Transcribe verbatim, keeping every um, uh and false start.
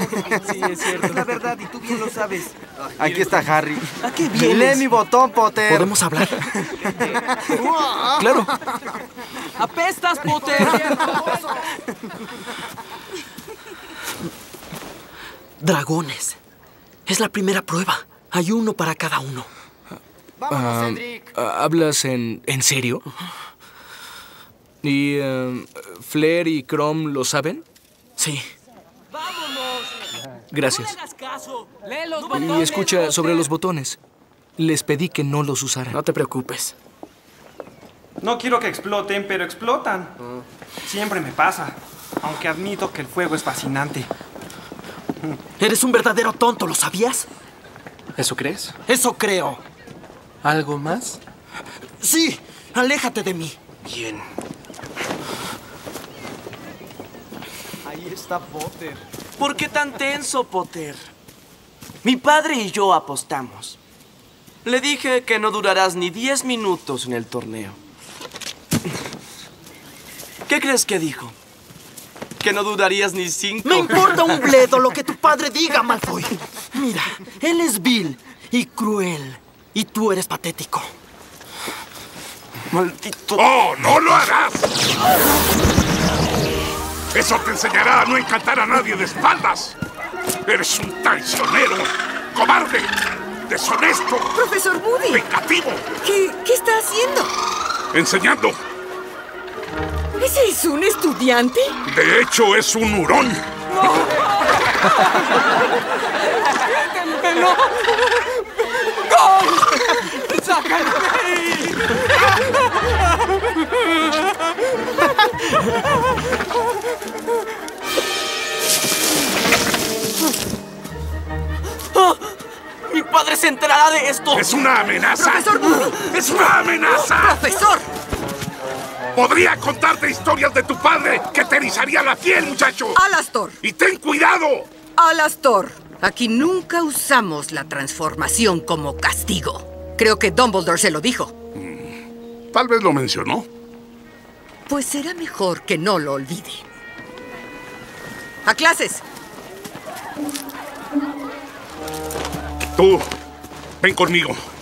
Sí, es cierto. Es la verdad y tú bien lo sabes. Aquí está Harry. ¿A qué vienes? Lee mi botón, Potter. ¿Podemos hablar? Claro. ¡Apestas, Potter! Dragones. Es la primera prueba. Hay uno para cada uno. Vámonos, Cedric. ¿Hablas en, en serio? ¿Y um, Flair y Chrome lo saben? Sí. ¡Vámonos! Gracias. ¡No le hagas caso! ¡Lee los Y botones! escucha, sobre los botones. Les pedí que no los usaran. No te preocupes. No quiero que exploten, pero explotan. Siempre me pasa. Aunque admito que el fuego es fascinante. Eres un verdadero tonto, ¿lo sabías? ¿Eso crees? Eso creo. ¿Algo más? Sí, aléjate de mí. Bien. Ahí está Potter. ¿Por qué tan tenso, Potter? Mi padre y yo apostamos. Le dije que no durarás ni diez minutos en el torneo. ¿Qué crees que dijo? Que no durarías ni cinco. Me importa un bledo lo que tu padre diga, Malfoy. Mira, él es vil y cruel. Y tú eres patético. Maldito. ¡Oh, no lo harás! Eso te enseñará a no encantar a nadie de espaldas. Eres un traicionero, cobarde, deshonesto, Profesor Moody. vengativo, ¿Qué, qué está haciendo? enseñando. ¿Ese es un estudiante? De hecho, es un hurón. ¡No! ¡No! ¡Sácame de ahí! ¡Oh! ¡Mi padre se enterará de esto! ¿Es una amenaza? ¡Profesor Moody! ¡Es una amenaza! ¡Profesor! Podría contarte historias de tu padre que te erizaría la piel, muchacho. Alastor. ¡Y ten cuidado! Alastor. Aquí nunca usamos la transformación como castigo. Creo que Dumbledore se lo dijo. Tal vez lo mencionó. Pues será mejor que no lo olvide. ¡A clases! Tú, ven conmigo.